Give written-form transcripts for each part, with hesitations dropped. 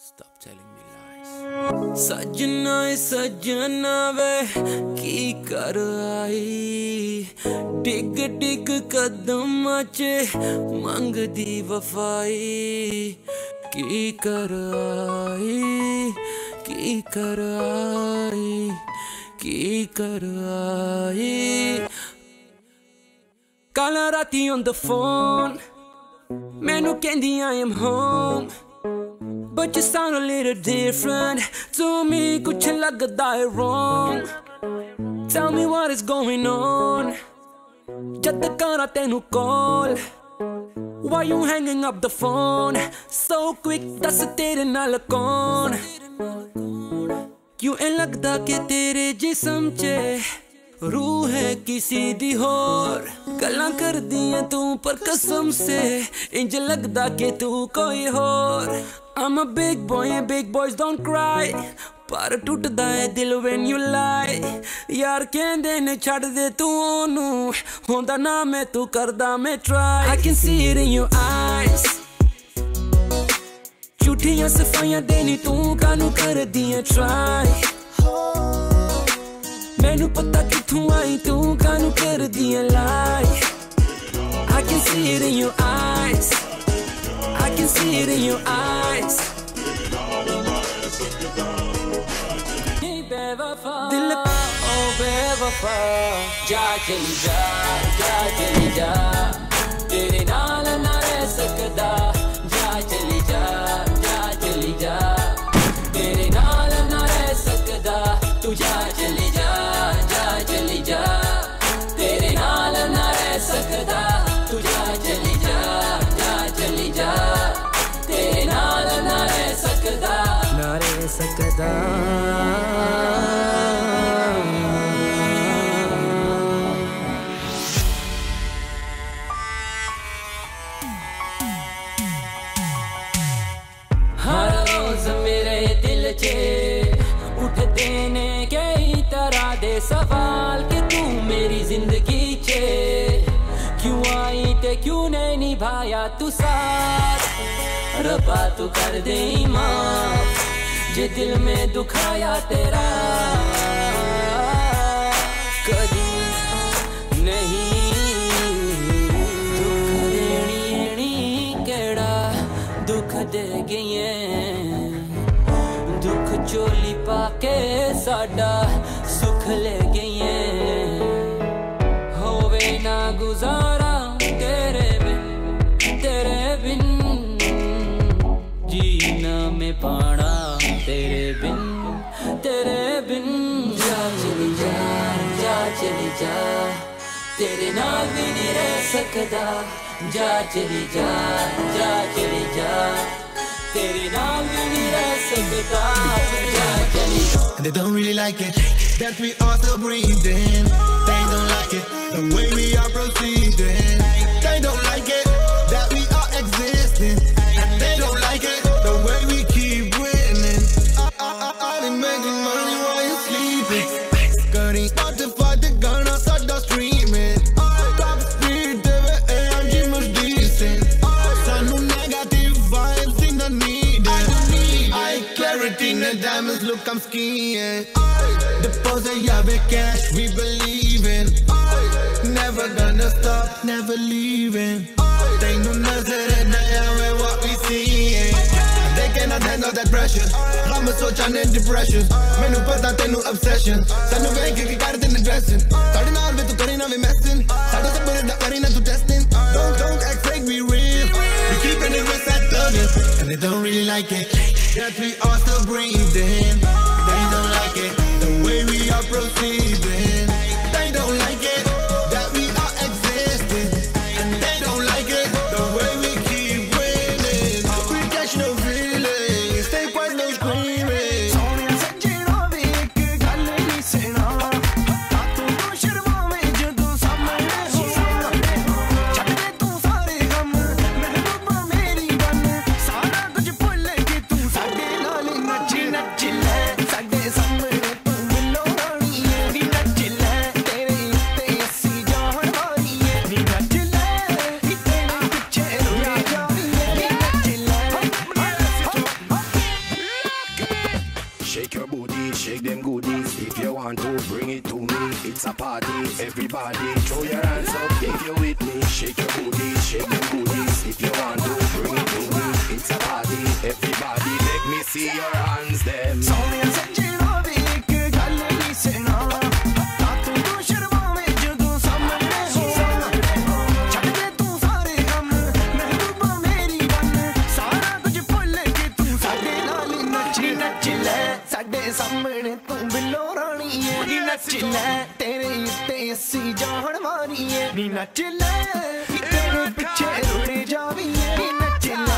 Stop telling me lies. सजना सजना वे की कर आई डिग डिग कदम च मंग दी वफाई की कर आई की कर आई की कर आई काला राती on the phone मैनू कहंदी I am home But you sound a little different to me, kuch lagda hai wrong. Tell me what is going on. Jad kara tenu call. Why you hanging up the phone so quick? Das tere naal kaun? Kyun ain lagda ke tere jism ch रूह है किसी दी होर गल्लां कर दियां तू पर कसम से इंज लगदा के तू कोई होर I'm a big boy and big boys don't cry पर टूटदा है दिल when you lie यार कहंदे ने छड़ दे तू ओनू होंदा ना मैं तू करदा मैं try I can see it in your eyes झूठियां सफाइयां देनी तू कानू कर दियां try मैनू पता किथों आई तू कानू कर दियां लाई I can see it in your eyes I can see it in your eyes दिल ओ बेवफा जा चली जा तेरे नाल ना रह सकदा जा चली जा तेरे नाल ना रह सकदा तू जा चली जा तेरे नाल ना रह सकदा तू जा चली जा तेरे नाल ना रह सकदा हर रोज मेरे दिल च उठते ने कई तरह दे सवाल कि तू मेरी जिंदगी च क्यों आई ते क्यों नहीं निभाया तू साथ रब्बा तू कर दे माफ जे दिल में दुखाया तेरा कदी नहीं दुख देनी केड़ा दुख दे गई दुख चोली पाके साडा सुख ले गई होवे ना गुजारा तेरे बिन जीना में पाना तेरे बिन जा चली जा तेरे नाल भी नहीं रह सकदा जा चली जा तेरे नाल भी नहीं रह सकदा जा चली जा And they don't really like it that we are still breathing. They don't like it the way we are proceeding. They don't like it that we are existing. And they don't like it the way we keep winning. I been making money while you sleeping. Gunning Spotify the gun outside the streaming. Top speed TV AMG much decent. Sanu negative vibes in the needed. I clarity in the diamonds look I'm skiing. Deposit yeah with cash we believe in. Never gonna stop, never leaving. They know nothing with what we seeing. They cannot handle that pressure. I'm a social and depression. Menu pata tenu obsession. Sanu vein ki karde ne dressing. Sade naal ve tu kari na ve messing. Sade se bure da kari na tu testing. Don't act fake, be real. We keeping it real, set thugging. And they don't really like it that we are still breathing. They don't like it the way we are proceeding. They don't like it that we are existing. And they don't like it the way we keep winning. We catch no feelings, stay quiet, no screaming. Sonia sajna ve ek gall nahi sena. Tatu to sharmawe jadon samne ho. Chhod de tu sare gam, mehbooba meri ban. Sara kuch bhul ke tu sade naal nach le. Sade samne tu millo rani ye vi nach le. Tere shake your booty, shake them goodies. If you want to, bring it to me. It's a party, everybody throw your hands up if you're with me. Shake your booty, shake them goodies. If you want to, bring it to me. It's a party, everybody make me see your hands them. तेरे उत्ते अस्सी जान मारी है नी नच ले तेरे पीछे रुड़ Xavi है नी नच ले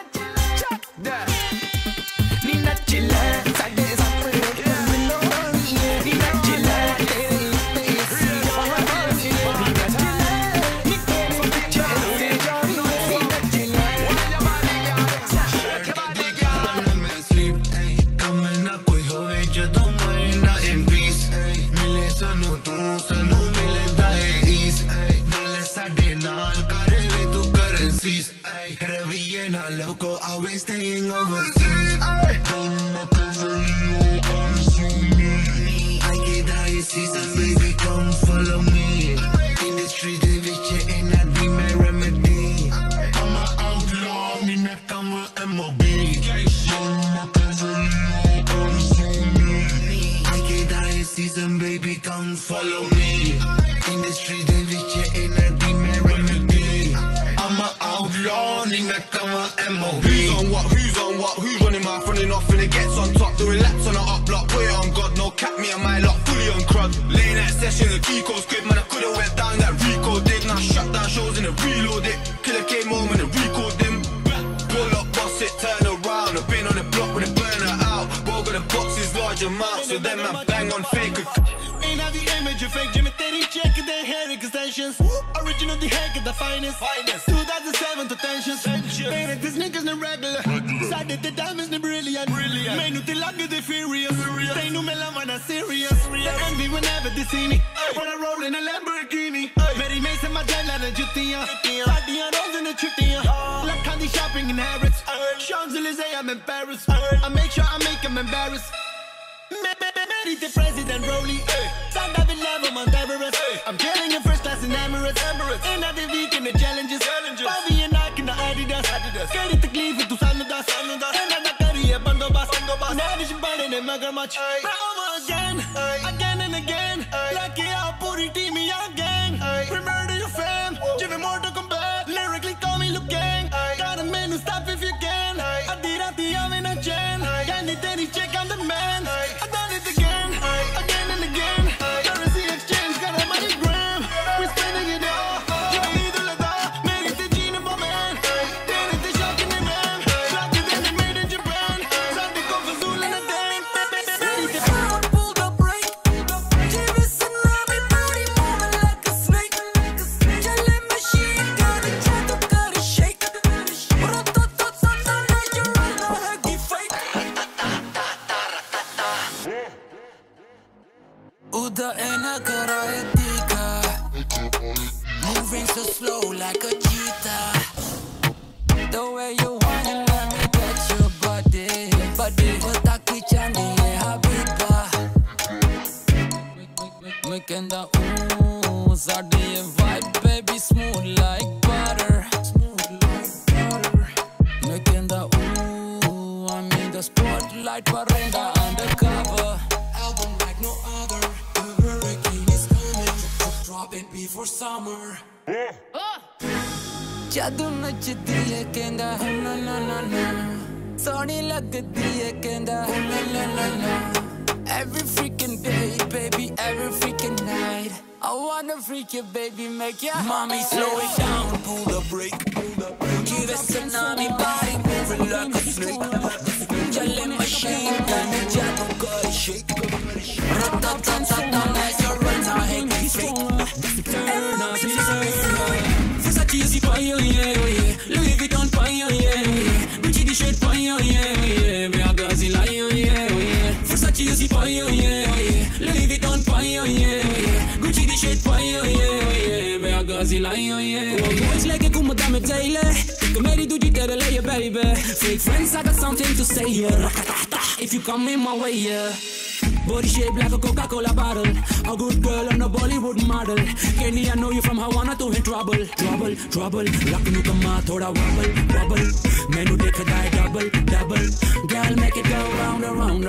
नी नच ले साडे सामने तू मिलो रानी है नी नच ले तेरे उत्ते अस्सी जान मारी है नी नच ले नी तेरे पीछे रुड़ जावी है नी नच ले मैं sleep कम ना कोई होवे जदों मैं ना in peace Sanu tu sanu milda hai ease dil sade naal kare le tu currencies raviye na loko always staying overseas I get high season baby come follow me industry de vich ain't that be my remedy I'm a outlaw me na come MOB Season baby come follow me industry de vich ain't that be my remedy I'm a outlaw nigga come on MOB who's on what who's running my running off and it gets on top doing laps on the up block way on God no cap me and my lot fully on crud late night session the key code's good man I could've went down that Rico did now shut down shows and it reload it killer came home and it record them pull up boss it turn around I've been on the block with a burner out Bogue the boxes large amounts so then man bang on fake ain't have the image of fake Jimmy Terry check the hair extensions original the heck of the finest 2007 to tensions painted this niggas no regular sided the diamonds no brilliant made no till I get the furious they know me love when I'm serious they envy whenever they see me when I roll in a Lamborghini Mary Mason my jella and Jutia Sadia Rose in the Chutia like candy shopping in Harrods Champs-Élysées I'm in Paris I make sure I make them embarrassed Married the President Rowley Stand up in level Mount Everest I'm killing in first class in Emirates In the week in the challenges Bobby and Nike in the Adidas Carry the cleave into Sanudas And I'm not carrying a bandobas Now this is burning in Magarmach Over again and again Lucky I'll put it in me again Remember your fam Jimmy more to come back Lyrically call me Luke Gang Got a man who stop if you can Adirati I'm in a chain Candy Terry check I'm the man I done it again and again Currency exchange got a money gram We're spending it all Give me the leather Made it the gene of a man Then it the shock in the man Like it then it made in Japan Sunday go for Zul and a Dan Pull the brake Give us a nami booty moving like a snake Killing machine gun and try to cut it shake Uda ena karaye tika Moving so slow like a cheetah The way you whine let me get your body Utaki chandi ye habiba Making the ooh Sadi ye vibe baby smooth like butter Making the ooh I'm in the spotlight Parenda undercover Album like no other Hurricane is coming Drop it before summer Jadu nachdi hai kenda na na na na Soni lagdi hai kenda na na na na Every freaking day baby every freaking night I wanna freak you baby make your mommy slow it down pull the brake Give us a tsunami body moving like a snake Jale machine gun jadu got it shake Rat-tat-tat-tat as your runs are hanging fake Turn up Versace easy pay oh yeah Louis Vuitton pay oh yeah Gucci the shirt pay oh yeah Beyonce lie oh yeah Versace easy pay oh yeah Louis Vuitton pay oh yeah Gucci the shirt pay oh yeah Beyonce lie oh yeah Boys like it come down me daily Come ready to do that baby Fake friends I got something to say yeah if you come in my way, yeah. Body shaped like a Coca-Cola bottle. A good girl and a Bollywood model. Kenny, I know you from Havana to hit trouble. Trouble. Luck nu kama thoda wobble. Menu dekha die double. Girl, make it go round.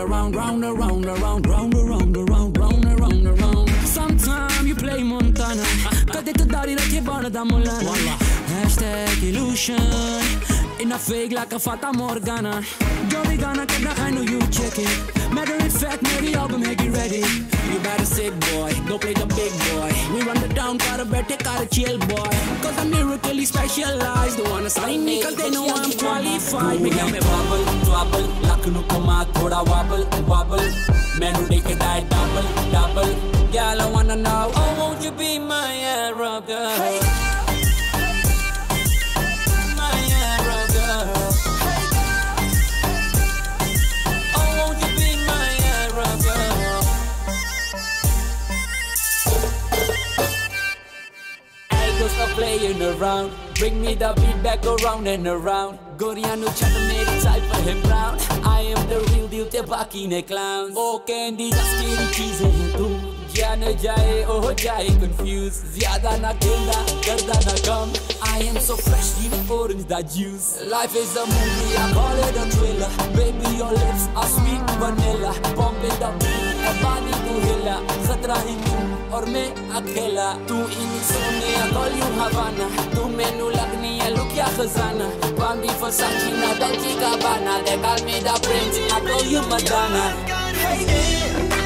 Sometime you play Montana. Kade to dari rakhe banada mulana. Hashtag illusion. In a fake like a Fata Morgana. Joey Gana, I know you check it. Matter of fact, maybe album make it ready. You better sit, boy, don't play the big boy. We run the down, gotta better, gotta chill, boy. Cause I'm lyrically specialized. Don't wanna sign me, cause they know I'm qualified. Me got me wobble, laknu kama thoda wobble. Menu take it die double. Girl, I wanna know, oh, won't you be my Arab girl? Hey. Stop playing around. Bring me the beat back around and around. Goriano chata meri type for him round. I am the real deal, te baki ne clowns. Oh candy, just scary cheese hai tu. Kya na jaye, oh jaye confused. Zyada na kenda, garda na kam. I am so fresh, even orange that juice. Life is a movie, I call it a thriller. Baby, your lips are sweet vanilla. Pump it up, and bani tu hila. Khatra hi tu, aur main akela. Tu in sone, I call you Havana. Tu menu lagni hai, look ya khazana. Bambi Versace, na Dolce Gabbana. They call me the prince, I call you Madonna. Hey,